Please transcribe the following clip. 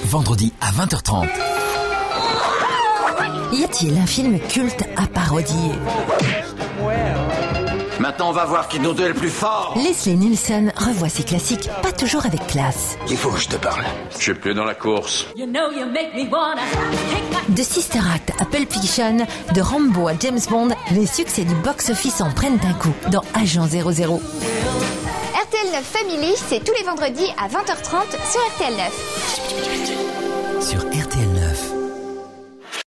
vendredi à 20h30. Y a-t-il un film culte à parodier? Maintenant, on va voir qui de nous deux est le plus fort. Leslie Nielsen revoit ses classiques, pas toujours avec classe. Il faut que je te parle. Je suis plus dans la course. De Sister Act à Pulp Fiction, de Rambo à James Bond, les succès du box-office en prennent un coup dans Agent 00. RTL 9 Family, c'est tous les vendredis à 20h30 sur RTL 9.